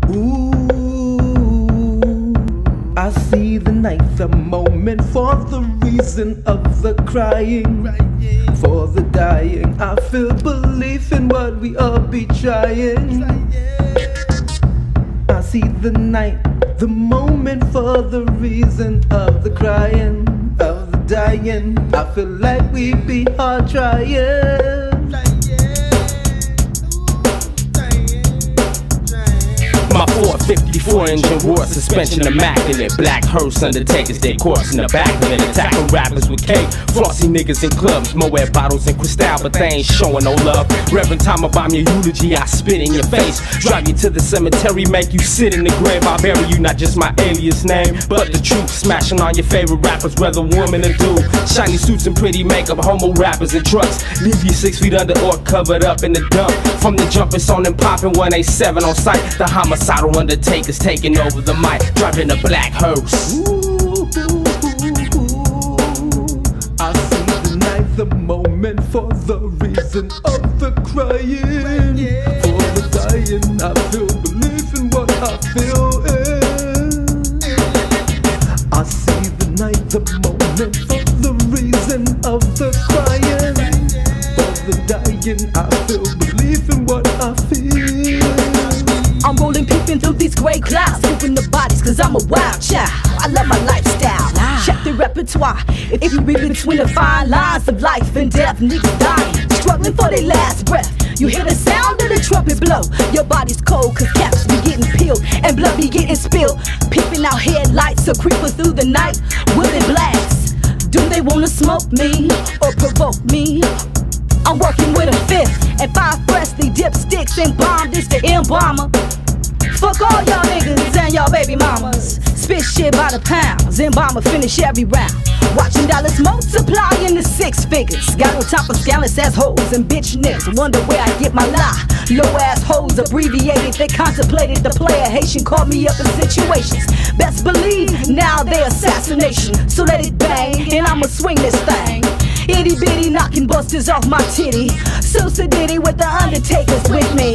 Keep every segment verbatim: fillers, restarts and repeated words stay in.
Ooh, I see the night, the moment, for the reason of the crying, for the dying. I feel belief in what we all be trying. I see the night, the moment, for the reason of the crying, of the dying. I feel like we be hard trying. My four fifty-four engine roar, suspension immaculate. Black hearse, undertakers, they corpse in the back of it. Attacking rappers with K, flossy niggas in clubs, Moet bottles and Cristal, but they ain't showing no love. Reverend time I bomb your eulogy, I spit in your face. Drive you to the cemetery, make you sit in the grave. I bury you, not just my alias name, but the truth. Smashing on your favorite rappers, whether woman or dude. Shiny suits and pretty makeup, homo rappers and trucks. Leave you six feet under or covered up in the dump. From the jump, it's on and popping, one eighty-seven on sight. The homicide undertakers taking over the mic, driving a black hearse. Ooh, I see the night, the moment, for the reason of the crying, for the dying. I feel belief in what I feel in. I see the night, the moment, for the reason of the crying, for the dying. I feel belief in what I feel. I'm rolling, peeping through these gray clouds, moving the bodies, cause I'm a wild child. I love my lifestyle. Check the repertoire. If you read between the fine lines of life and death, niggas dying, struggling for their last breath. You hear the sound of the trumpet blow. Your body's cold, cause caps be getting peeled and blood be getting spilled. Peeping out headlights, a creeper through the night. Will it blast? Do they wanna smoke me or provoke me? I'm working with a fifth and five freshly dipped sticks and bomb. This the embalmer. Fuck all y'all niggas and y'all baby mamas. Spit shit by the pounds, embalmer finish every round. Watching dollars multiply into six figures. Got on top of scandalous ass hoes and bitch niggas. Wonder where I get my lie. Low ass hoes abbreviated, they contemplated the player. Haitian caught me up in situations. Best believe now they assassination. So let it bang and I'ma swing this thing. Itty bitty knocking busters off my titty. So sedity with the undertakers with me.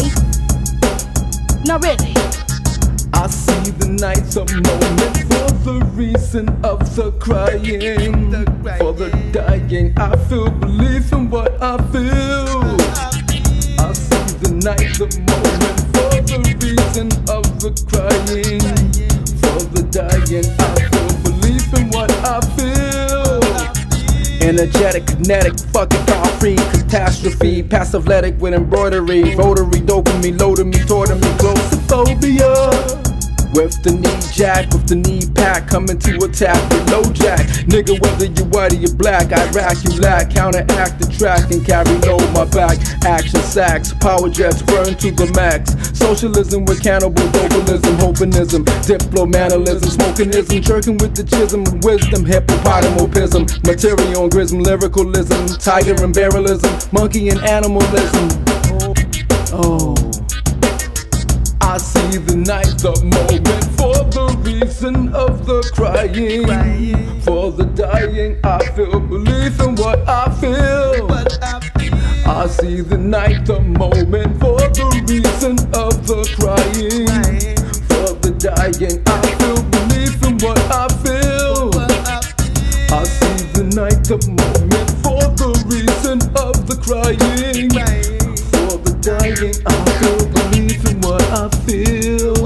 Not really. I see the night, the moment, for the reason of the crying, for the dying. I feel belief in what I feel. I see the night, the moment, for the reason of the crying, for the dying. I feel belief in what I feel. Energetic, kinetic, fucking thought free, catastrophe, passive-letic with embroidery, rotary, dopamine, loading me, torturing me, claustrophobia. With the knee jack, with the knee pack, coming to attack with low jack. Nigga, whether you white or you black, I rack, you lack, counteract the track and carry low my back. Action sacks, power jets burn to the max. Socialism with cannibal globalism, hopinism, diplomatism, smokingism, jerking with the chism, wisdom, hippopotamopism, material and grism, lyricalism, tiger and barrelism, monkey and animalism. Oh. I see the night, the moment, for the reason of the crying, for the dying. I feel belief in what I feel. I see the night, the moment, for the reason of the crying, for the dying. I feel belief in what I feel. I see the night, the moment, for the reason of the crying, for the dying. I feel belief in what I feel.